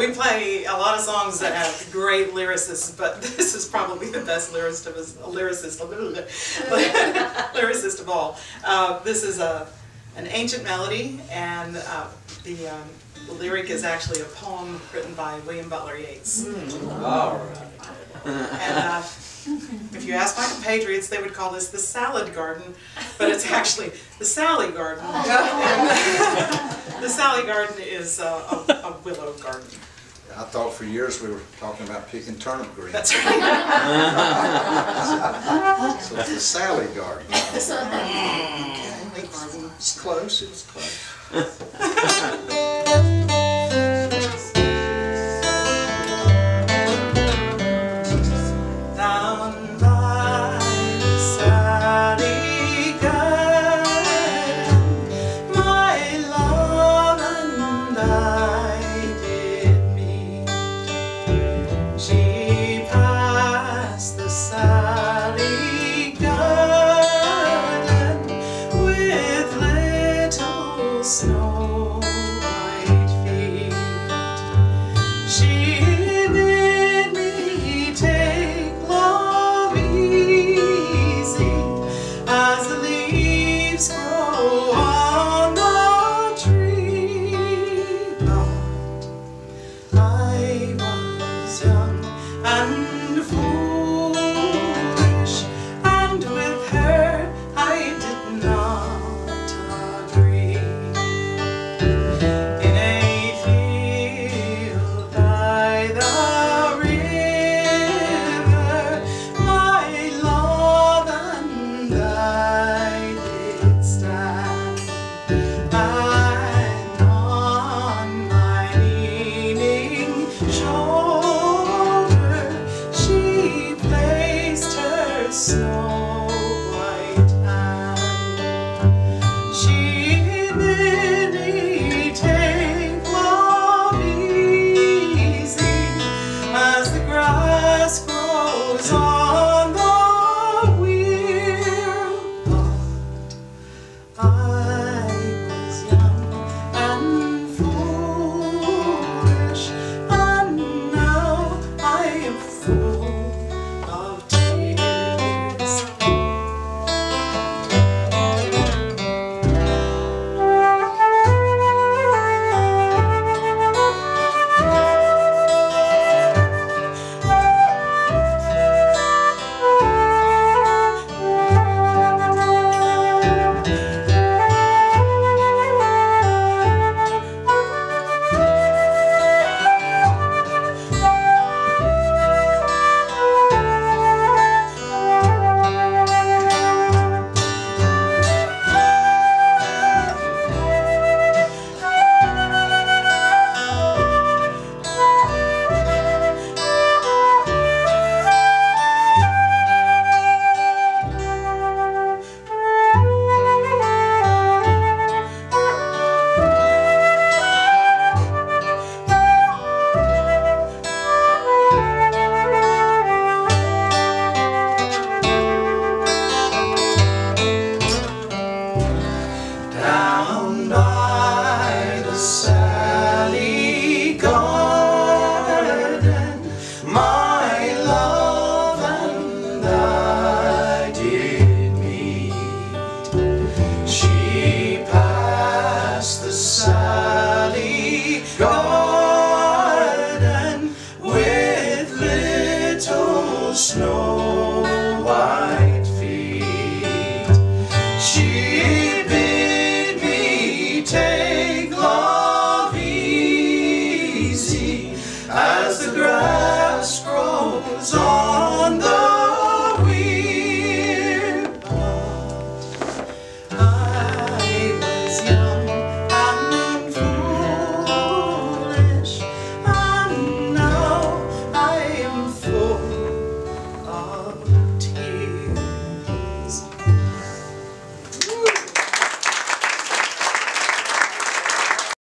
We play a lot of songs that have great lyricists, but this is probably the best lyricist of all. This is an ancient melody, and the lyric is actually a poem written by William Butler Yeats. All right. And if you ask my compatriots, they would call this the salad garden, but it's actually the Salley garden. And the Salley garden is a willow garden. I thought for years we were talking about picking turnip greens. That's right. So it's the Salley garden. It's close, it was close. Down by the Salley garden, my love and I did meet. She passed the Salley garden with little snow.